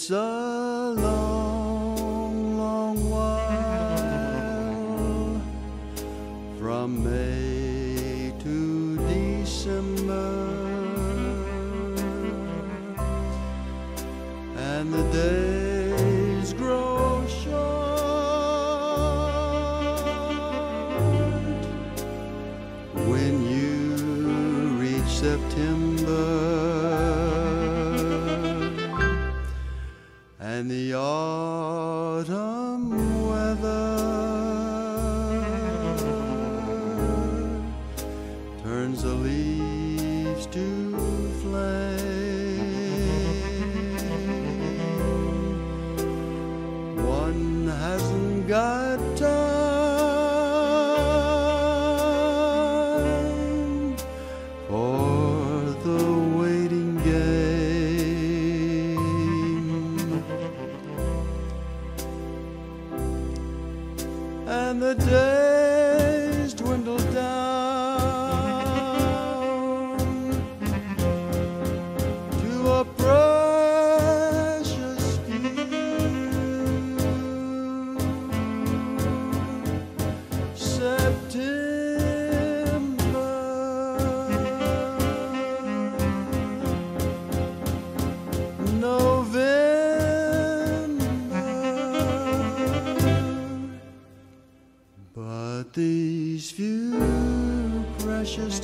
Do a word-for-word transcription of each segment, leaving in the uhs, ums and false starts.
It's a long, long while from May to December, and the days grow short when you reach September. And the autumn weather turns the leaves to flame. One hasn't got time for the waiting game. And the days dwindle down to a precious few. September, November, but these few precious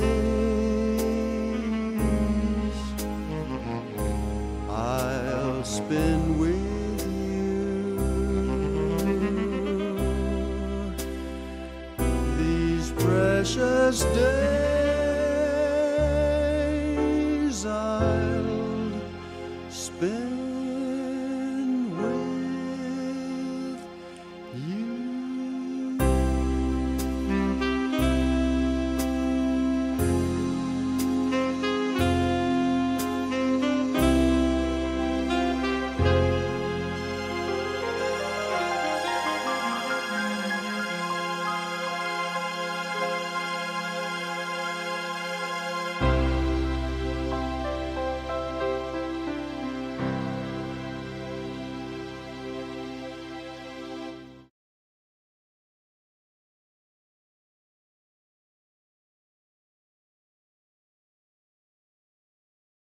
days I'll spend with you. These precious days I'll spend